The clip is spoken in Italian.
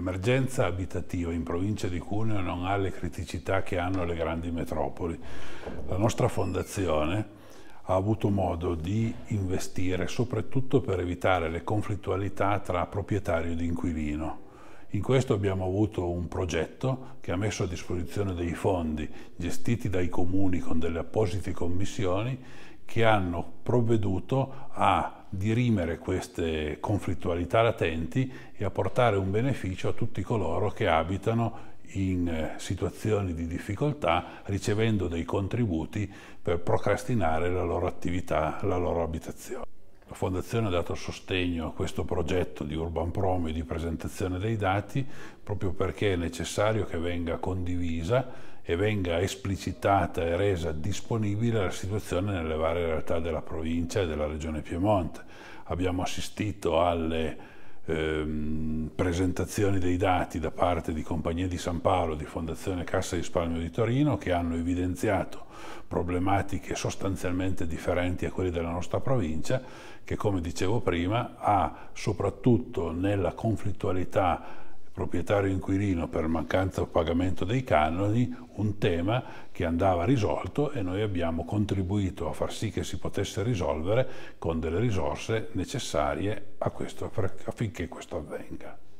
L'emergenza abitativa in provincia di Cuneo non ha le criticità che hanno le grandi metropoli. La nostra fondazione ha avuto modo di investire soprattutto per evitare le conflittualità tra proprietario ed inquilino. In questo abbiamo avuto un progetto che ha messo a disposizione dei fondi gestiti dai comuni con delle apposite commissioni che hanno provveduto a dirimere queste conflittualità latenti e a portare un beneficio a tutti coloro che abitano in situazioni di difficoltà, ricevendo dei contributi per procrastinare la loro attività, la loro abitazione. La Fondazione ha dato sostegno a questo progetto di Urban Promo e di presentazione dei dati proprio perché è necessario che venga condivisa e venga esplicitata e resa disponibile la situazione nelle varie realtà della provincia e della regione Piemonte. Abbiamo assistito alle presentazioni dei dati da parte di Compagnia di San Paolo, di Fondazione Cassa di Risparmio di Torino, che hanno evidenziato problematiche sostanzialmente differenti a quelle della nostra provincia, che come dicevo prima ha soprattutto nella conflittualità proprietario-inquilino per mancanza o pagamento dei canoni un tema che andava risolto e noi abbiamo contribuito a far sì che si potesse risolvere con delle risorse necessarie a questo, affinché questo avvenga.